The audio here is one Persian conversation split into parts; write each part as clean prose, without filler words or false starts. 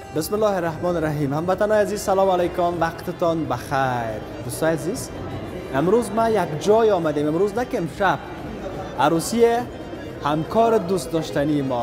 بسم الله الرحمن الرحیم. هموطنان عزیز سلام علیکم، وقتتان بخیر. دوستان عزیز، امروز ما یک جای آمدیم، امروز نه که امشب، عروسی همکار دوست داشتنی ما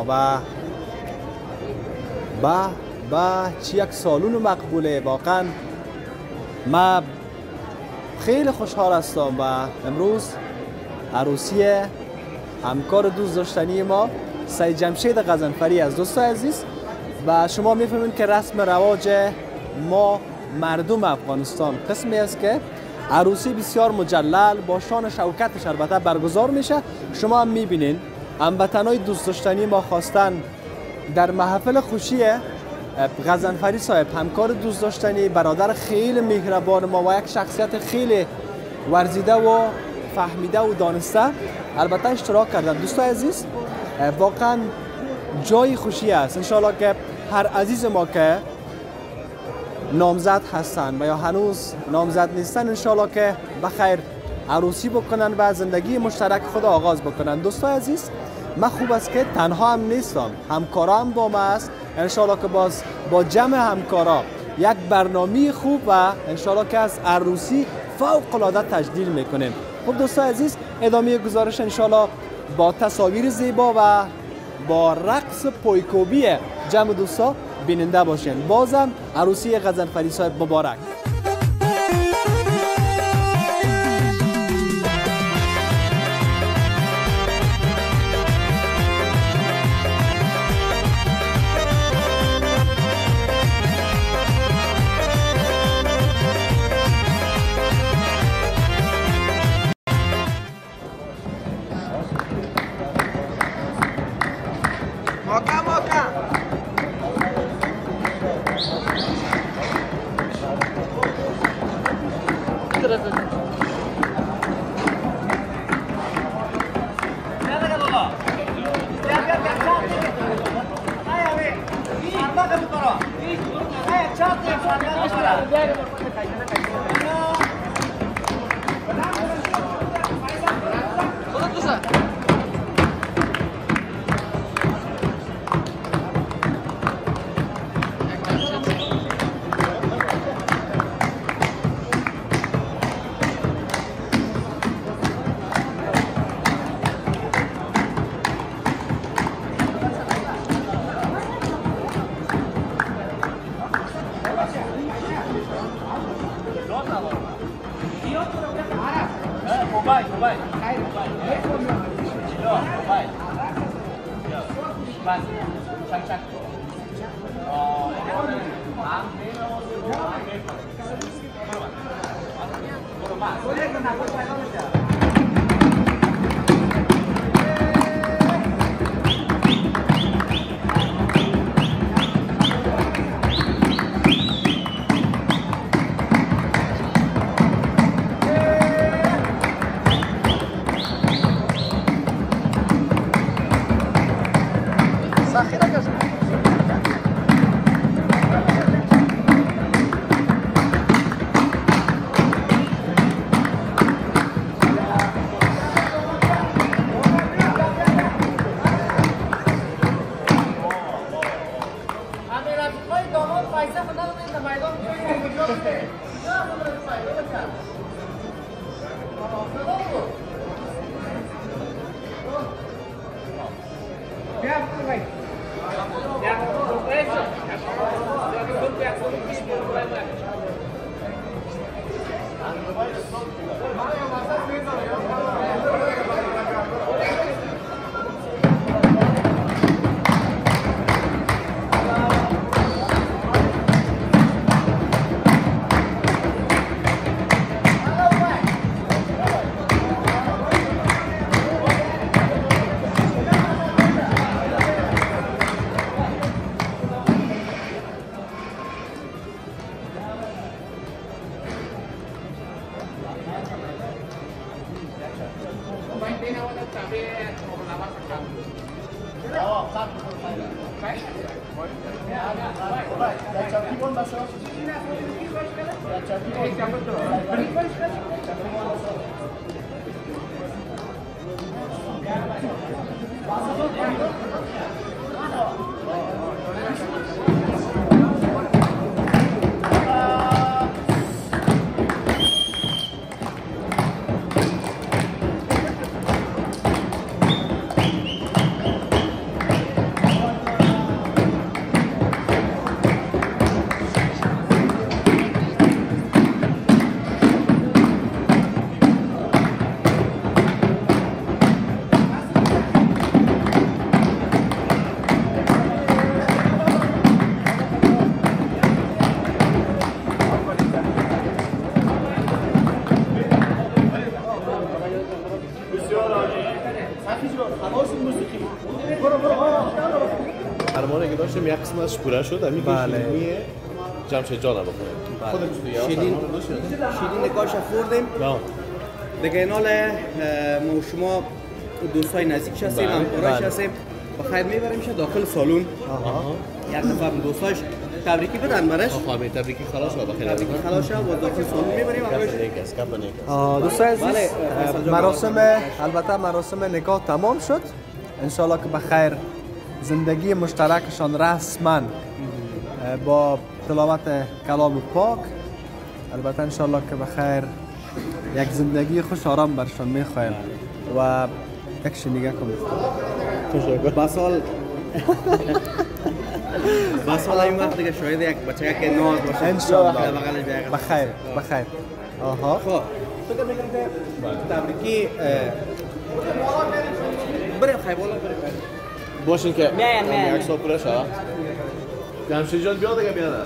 و چی یک سالون مقبوله. واقعا ما خیلی خوشحال هستم و امروز عروسی همکار دوست داشتنی ما سید جمشید غضنفری است. دوستان عزیز، و شما میفهمید که رسم رواج ما مردم افغانستان قسمی است که عروسی بسیار مجلل با شان شوکتش البته برگزار میشه. شما هم میبینین هموطنای دوست داشتنی ما خواستن در محفل خوشی غضنفری صاحب، همکار دوست داشتنی، برادر خیلی مهربان ما و یک شخصیت خیلی ورزیده و فهمیده و دانسته البته اشتراک کردن. دوستان عزیز، واقعا جای خوشی است. انشاءالله که هر عزیز ما که نامزد هستن و یا هنوز نامزد نیستن، انشاءالله که بخیر عروسی بکنن و زندگی مشترک خود آغاز بکنن. دوستان عزیز، من خوب است که تنها هم نیستم، همکارا هم با ما است. انشاءالله که باز با جمع همکارا یک برنامه خوب و انشاءالله که از عروسی فوق العاده تجلیل میکنیم. خب دوستان عزیز، ادامه گزارش انشاءالله با تصاویر زیبا و با رقص پایکوبی جمع دوستا بیننده باشین. بازم عروسی غضنفری صاحب مبارک. مراسمش پوره شد. همین که شیرینی جمشید جان رو بخوریم. شیرین نگاهش خوردیم. دیگه اینال ما شما دوستای نزدیک هستیم، همکاراش هستیم. بخیر میبریم داخل سالن. یک نفر دوستاش تبریکی بدن برش. خواهیم تبریکی خلاص و بخیر خلاص و داخل سالن میبریم. دوستای عزیز، البته مراسم نکاح تمام شد. انشالله که بخیر زندگی مشترکشان رسما با تلاوت کلام پاک، البته انشالله که بخیر یک زندگی خوش آرام برشان میخوایم و یک شنیگه کنیم. بسال این وقت دیگه شاید یک بچه که ناز باشه انشالله بخیر. خب تو میگم که تبریکی بریم خیبالا بریم باشین که یک سال پوره شد. جمشید جان بیا دیگه بیاد.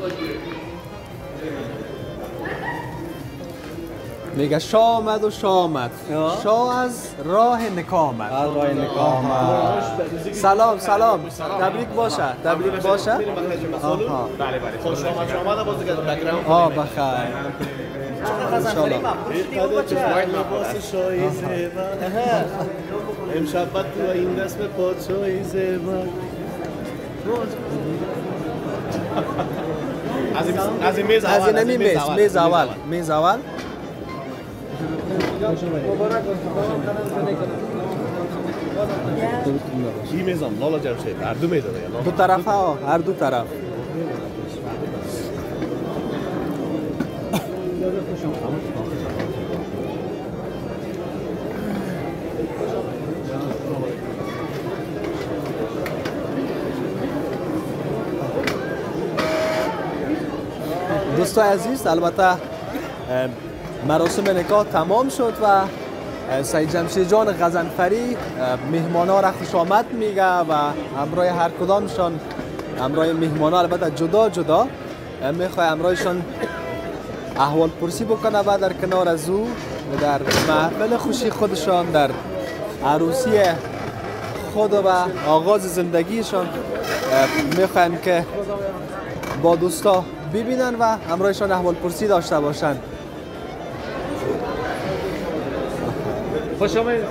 میگه شاه آمد و شاه آمد. شاه از راه نکاح آمد. سلام تبریک باشه. بله خوش آمد باز دیگه بک‌گراند. بخیر انشالله لباس شاهی زیبا امشب تو این دست به پادشاهی زیبا. از این میز اول این میزم لالا جمشید هر دو میزه دو طرف هر دو طرف. دوستای عزیز، البته مراسم نکاح تمام شد و سید جمشید جان غضنفری مهمانا را خوش آمد میگه و همراه هر کدامشان، همراه مهمانا البته جدا میخواه همراهشان احوال پرسی بکنه و در کنار از او در محفل خوشی خودشان، در عروسی خود و آغاز زندگیشان میخوایم که با دوستا ببینن و همراهشان احوال پرسی داشته باشن. خوش آمدید.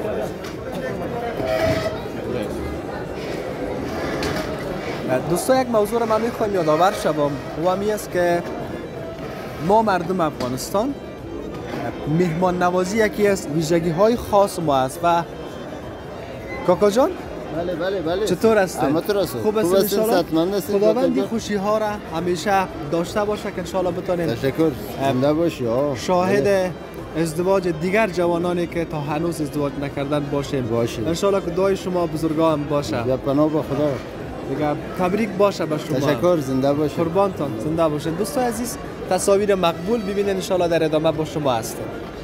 دوستا، یک موضوع را من میخوایم یادآور شوم و همی است که ما مردم افغانستان مهمان نوازی یکی از ویژگی های خاص ما است و کاکا جان بله چطور هستید؟ خوب است انشالله. خداوند خوشی ها را همیشه داشته باشه که انشالله بتونیم تشکر زنده باشی شاهد ازدواج دیگر جوانانی که تا هنوز ازدواج نکردن باشیم. انشالله که دعای شما بزرگان باشه. در پناه با خدا. دیگه تبریک باشه به شما. تشکر، زنده باشید. قربانتان، زنده باشید. دوستان عزیز، تصاویر مقبول ببینید، انشالله در ادامه با شما هستیم.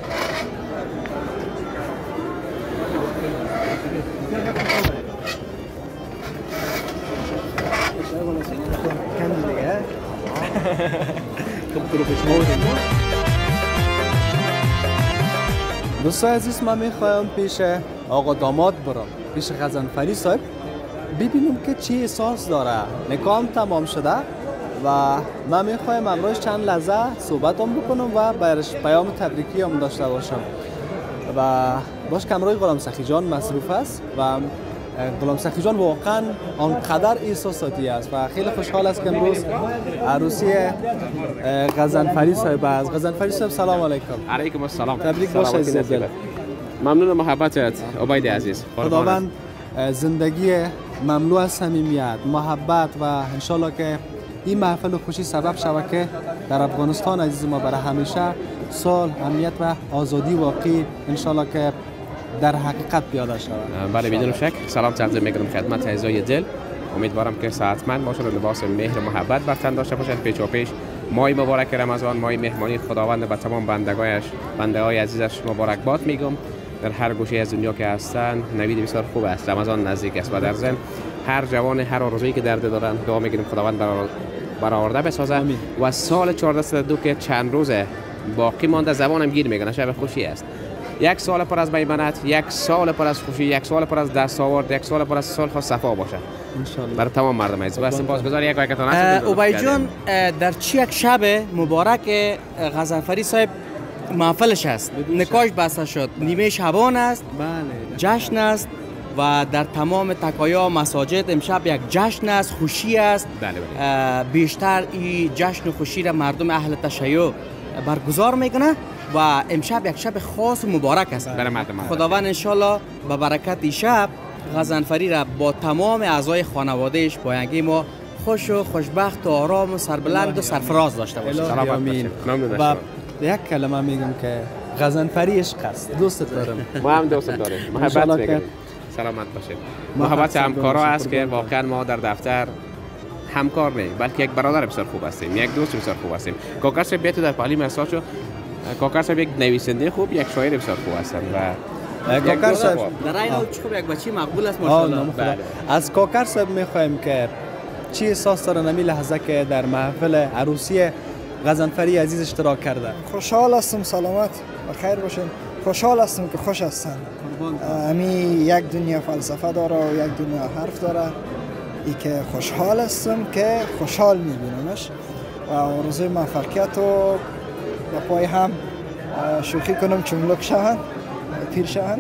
دوستان عزیز، من میخوایم پیش آقا داماد برم، پیش غضنفری صاحب، ببینیم که چی احساس داره. نکاح تمام شده و من میخوایم امروز چند لحظه صحبت هم بکنم و برش پیام تبریکی هم داشته باشم و باش که امروز غلام سخی جان مصروف است و غلام سخی جان واقعا آنقدر احساساتی است و خیلی خوشحال است که امروز عروسی غضنفری صاحب است. غضنفری صاحب سلام علیکم. علیکم السلام. تبریک باشه عزیز دل. ممنون محبتت عبید عزیز. خداوند زندگی مملو از صمیمیت، محبت و انشالله که این محفل خوشی سبب شود که در افغانستان عزیز ما برای همیشه صلح، امنیت و آزادی واقعی انشالله که در حقیقت پیاده شود. بله بدون شک. سلام عرض می‌کنم خدمت اعضای دل. امیدوارم که سعادتمند باشند و لباس مهر و محبت بر تن داشته باشند. پیشاپیش ماه مبارک رمضان، ماه مهمانی خداوند به تمام بنده‌های عزیزش مبارکباد میگم. در هر گوشه از دنیا که هستند نوید بسیار خوب است. رمضان نزدیک است و در ضمن هر جوان هر آرزویی که درد دارن دعا می‌کنیم خداوند برآورده بسازه و سال 1402 که چند روزه باقی مانده زبانم گیر میکنه، شب خوشی است. یک سال پر از میمنت، یک سال پر از خوشی، یک سال پر از دستاورد، یک سال پر از صلح و صفا باشه ان شاء الله برای تمام مردم عزیز. و سپاسگزار یک وقتتان هستم. ابی جان در چی یک شب مبارک غضنفری صاحب محفلش است، نکاش بسته شد، نیمه شبان است، جشن است و در تمام تکایا مساجد امشب یک جشن است، خوشی است. بیشتر این جشن و خوشی را مردم اهل تشیع برگزار میکنه و امشب یک شب خاص و مبارک است. خداوند انشالله به برکت این شب غضنفری را با تمام اعضای خانوادهش پایانگی ما خوش و خوشبخت و آرام و سربلند و سرفراز داشته باشه. سلامت باشید. و یک کلمه میگم که غضنفری عشق است. دوست دارم. ما هم دوست داریم. محبت میکنیم. سلامت باشید. محبت همکارا است که واقعا ما در دفتر همکار نه بلکه یک برادر بسیار خوب هستیم، یک دوست بسیار خوب هستیم. کاکر صاحب بیت در پالی مساجو کاکر صاحب یک نویسنده خوب، یک شاعر بسیار خوب هستند و کاکر صاحب در این حال خوب یک بچه مقبول است ماشاءالله. از کاکر صاحب میخوایم که چی احساس داره نمی لحظه که در محفل عروسی غضنفری عزیز اشتراک کرده؟ خوشحال هستم، سلامت و خیر باشین. خوشحال هستم که خوش هستن. امی یک دنیا فلسفه داره و یک دنیا حرف داره. ای که خوشحال هستم که خوشحال میبینمش و آرزوی موفقیت و پای هم شوخی کنم چملک شوند، پیر شوند.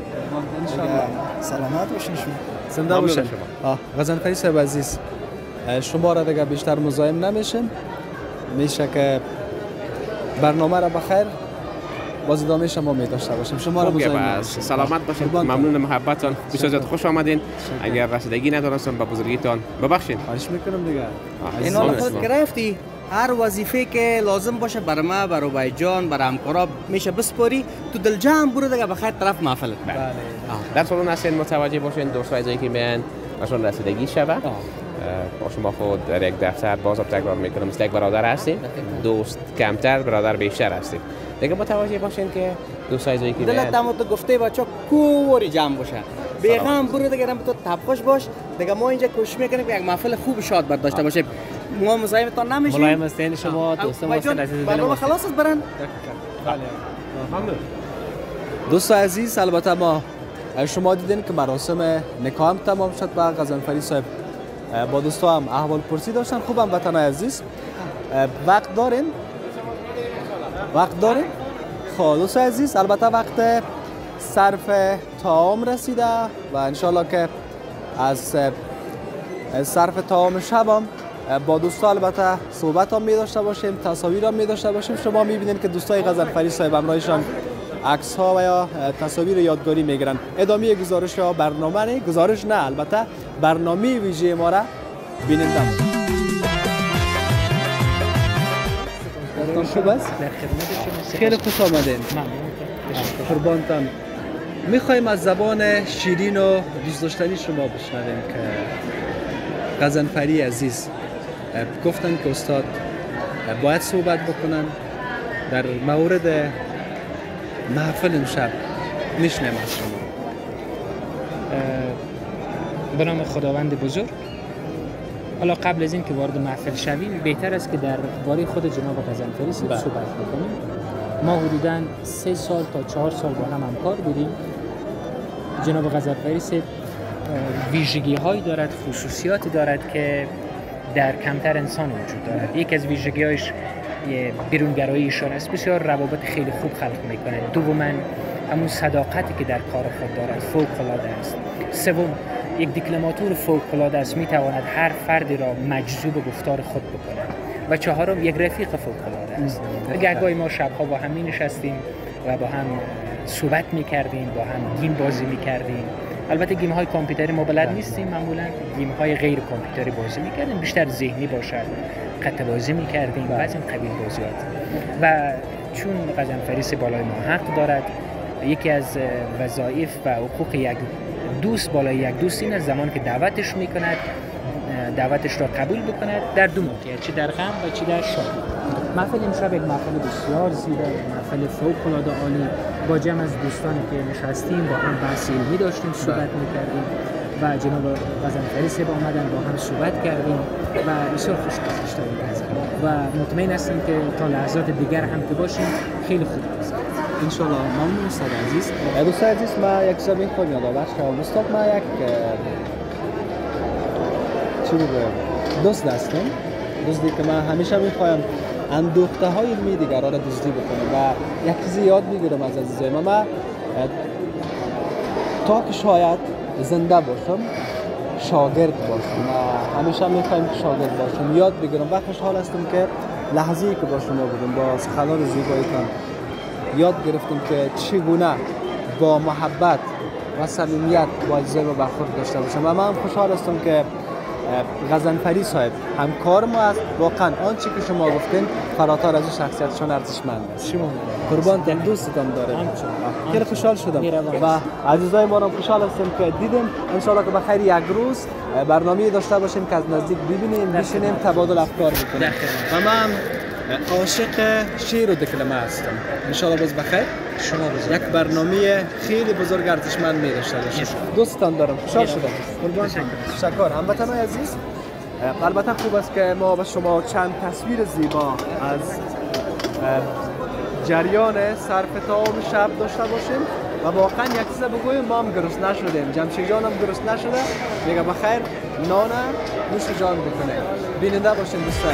سلامت باشین شما. زنده باشین. غضنفری صاحب عزیز، شما را دیگه بیشتر مزاحم نمیشیم. میشه که برنامه را بخیر باز ادامه شما می داشته باشیم. شما را مزاحم نمیشیم. سلامت باشید. ممنون محبتتان. بسیار زیاد خوش آمدین. اگر رسیدگی ندارستم به بزرگیتان ببخشید. خواهش میکنم دیگه. این حال خود گرفتی هر وظیفه که لازم باشه برای ما، برای ابی جان، برای همکارا میشه بسپاری، تو دل جمع برو دیگه بخیر طرف محفل. بله. در سالن هستین متوجه باشین دوستای عزیزی که میان مثلا رسیدگی شبه. با شما خود در یک دفتر باز تکرار میکنم مثل یک برادر هستیم، دوست کمتر برادر بیشتر هستیم. دیگه متوجه باشین که دوستای عزیزی که دلت دمو تو گفته بچا کوری جمع باشه، بیغم برو دیگه تو تبخوش باش. دیگه ما اینجا کوشش میکنیم یک محفل خوب شاد بر داشته باشیم. ما مزاحمتان نمیشیم. ملایم هستین شما دوستان هستین عزیز دل ما. خلاص است برن. دوست عزیز، البته ما شما دیدین که مراسم نکاح هم تمام شد و غضنفری صاحب با دوستا هم احوال پرسی داشتن. خوبم وطن عزیز، وقت دارین؟ خب دوست عزیز، البته وقت صرف طعام رسیده و انشالله که از صرف طعام شب با دوستا البته صحبت هم می داشته باشیم، تصاویر هم می داشته باشیم. شما می بینید که دوستای غضنفری صاحب همراهشان عکس ها و یا تصاویر یادگاری میگیرن. ادامه گزارش ها برنامه نه، گزارش نه البته برنامه ویژه ما را بیننده. خوب است؟ خیلی خوش آمدین. قربانتان. میخوایم از زبان شیرین و دوست داشتنی شما بشنویم که غضنفری عزیز گفتن که استاد باید صحبت بکنن در مورد محفل امشب. میشنم از شما. به نام خداوند بزرگ. حالا قبل از این که وارد محفل شویم بهتر است که در باره خود جناب غضنفری صحبت بکنیم. ما حدوداً 3 سال تا 4 سال با هم همکار بودیم. جناب غضنفری صاحب ویژگی هایی دارد، خصوصیاتی دارد که در کمتر انسان وجود دارد. یک از ویژگی هایش بیرونگراییشان است. بسیار روابط خیلی خوب خلق میکنه. دوما همون صداقتی که در کار خود دارد فوق العاده است. سوم یک دیپلماتور فوق العاده است، میتواند هر فردی را مجذوب گفتار خود بکند. و چهارم یک رفیق فوق العاده است. گهگاهی ما شبها با هم نشستیم و با هم صحبت میکردیم، با هم گیم بازی میکردیم. البته گیم های کامپیوتری ما بلد نیستیم، معمولا گیم های غیر کامپیوتری بازی میکردیم، بیشتر ذهنی باشد، قطع بازی میکردیم، بعضی قبیل بازیات. و چون غضنفری بالای ما حق دارد، یکی از وظایف و حقوق یک دوست بالای یک دوست این است زمان که دعوتش میکند دعوتش را قبول بکند در دو موقعیت، چه در غم و چه در شادی. محفل امشب یک محفل بسیار زیبا، محفل فوق العاده عالی با جمع از دوستانی که نشستیم با هم بحث علمی داشتیم، صحبت میکردیم و جناب غضنفری صاحب آمدن با هم صحبت کردیم و بسیار خوش گذشت و مطمئن هستیم که تا لحظات دیگر هم که باشیم خیلی خوب است. انشالله ممنون استاد عزیز. دوستان عزیز ما یک چیز میخوام یادآور شم. استاد ما یک چی بگم دوست هستم. دوستی که من همیشه میخوایم اندوخته های علمی دیگران را دزدی بکنم و یک چیزی یاد میگیرم از عزیزای ما تا که شاید زنده باشم شاگرد باشم و همیشه میخوایم که شاگرد باشم یاد بگیرم و خوشحال هستم که لحظه‌ای که با شما بودم با سخنان زیبایتان یاد گرفتم که چگونه با محبت و صمیمیت با عزیزای ما برخورد داشته باشم و من خوشحال هستم که غضنفری صاحب همکار ما است. واقعا آنچه که شما گفتین فراتر از این شخصیتشان ارزشمند است. شما قربان دوستتان دارم. خیلی خوشحال شدم و عزیزای ما را خوشحال هستم که دیدیم. ان شاء الله که بخیر یک روز برنامه داشته باشیم که از نزدیک ببینیم بشینیم تبادل افکار بکنیم و من عاشق شعر و دکلمه هستم. ان شاء الله باز بخیر شما باز یک برنامه خیلی بزرگ ارزشمند می داشته باشیم. دوستان دارم خوشحال شدم. قربان تشکر. هموطنان عزیز البته خوب است که ما با شما چند تصویر زیبا از جریان سرفتام شب داشته باشیم و واقعا یک چیز بگویم ما هم گرسنه نشدیم. جمشید جان هم گرسنه نشده میگه بخیر نان نوش جان بکنه. بیننده باشین دوستان.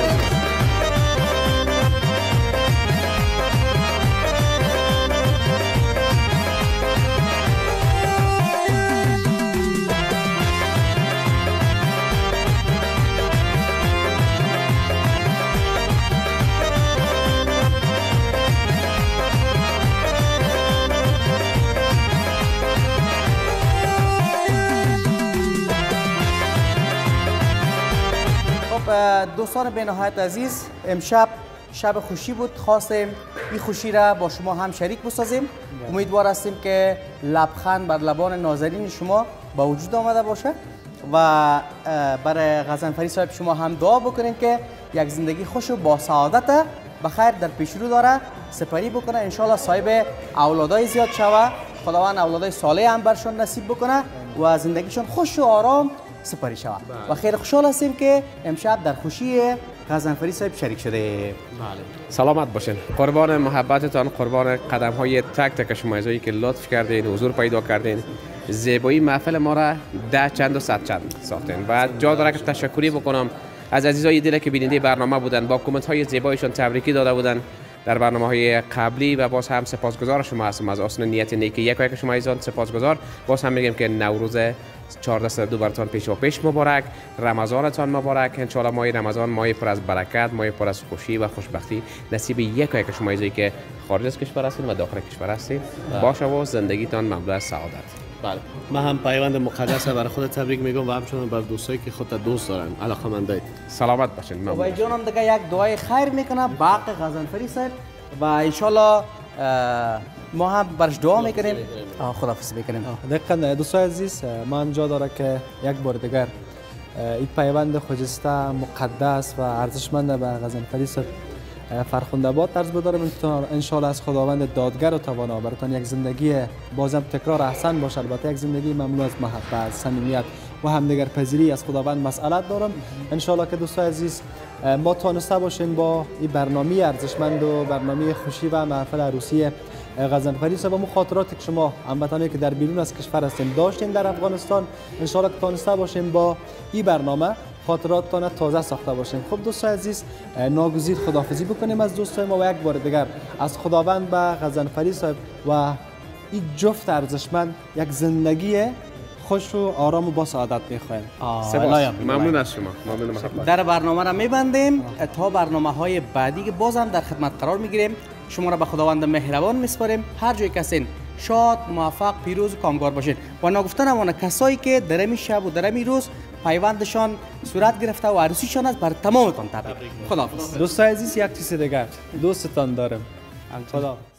دوستان به نهایت عزیز امشب شب خوشی بود. خواستیم این خوشی را با شما هم شریک بسازیم. امیدوار هستیم که لبخند بر لبان نازنین شما با وجود آمده باشه و برای غضنفری صاحب شما هم دعا بکنین که یک زندگی خوش و با سعادت بخیر در پیش رو داره سپری بکنه. انشالله صاحب اولادای زیاد شوه. خداوند اولادای صالح هم برشون نصیب بکنه و زندگیشون خوش و آرام سپری شود و خیلی خوشحال هستیم که امشب در خوشی غضنفری صاحب شریک شده. سلامت باشین. قربان محبتتان، قربان قدم های تک تک شما عزیزایی که لطف کردین، حضور پیدا کردین، زیبایی محفل ما را 10 چند و 100 چند ساختین و جا داره که تشکری بکنم از عزیزای دیگه که بیننده برنامه بودن، با کامنت های زیبایشون تبریکی داده بودن در برنامه‌های قبلی و باز هم سپاسگزار شما هستم از اصل نیت نیکی یک شما عزیزان. سپاسگزار. باز هم میگم که نوروز 1402 براتون پیش مبارک، رمضانتان مبارک. ان شاء الله ماه رمضان ماه پر از برکت، ماه پر از خوشی و خوشبختی نصیب یک شما عزیزایی که خارج از کشور هستین و داخل کشور هستین باشه و زندگیتان مملو از سعادت. بله من هم پیوند مقدس برای خود تبریک میگم و همچنان بر دوستایی که خودت دوست دارن علاقه‌مندید. سلامت باشین. و جانم دیگه یک دعای خیر میکنم باق غضنفری صاحب و ان شاء الله ما هم برش دعا میکنیم. خداحافظی میکنیم. دقیقاً دوستان عزیز من جا داره که یک بار دیگر این پیوند خجسته مقدس و ارزشمند به غضنفری صاحب فرخنده باد طرز بدارم. ان شاء الله از خداوند دادگر و توانا براتون یک زندگی بازم تکرار احسن باشه. البته یک زندگی مملو از محبت، صمیمیت و همدیگر پذیری از خداوند مسئلت دارم. ان شاء الله که دوستان عزیز ما تونسته باشین با این برنامه ارزشمند و برنامه خوشی و محفل عروسی غضنفری صاحب و مخاطراتی که شما هموطنانی که در بیرون از کشور هستین داشتین در افغانستان ان شاء الله که تونسته باشین با این برنامه خاطراتتان تازه ساخته باشیم. خب دوستان عزیز ناگزیر خداحافظی بکنیم از دوستان ما و یک بار دیگر از خداوند به غضنفری صاحب و این جفت ارزشمند یک زندگی خوش و آرام و با سعادت می‌خوایم. ممنون از شما. ممنون محبت. در برنامه را می‌بندیم تا برنامه‌های بعدی که بازم در خدمت قرار می‌گیریم. شما را به خداوند مهربان می‌سپاریم. هر جای کسین شاد، موفق، پیروز و کامگار باشین و نگفتن همون کسایی که در این شب و در این روز پیوندشان صورت گرفته و عروسیشان است بر تمامتان تبریک. خداحافظ. دوستان عزیز یک چیز دیگر دوستتان دارم. خدا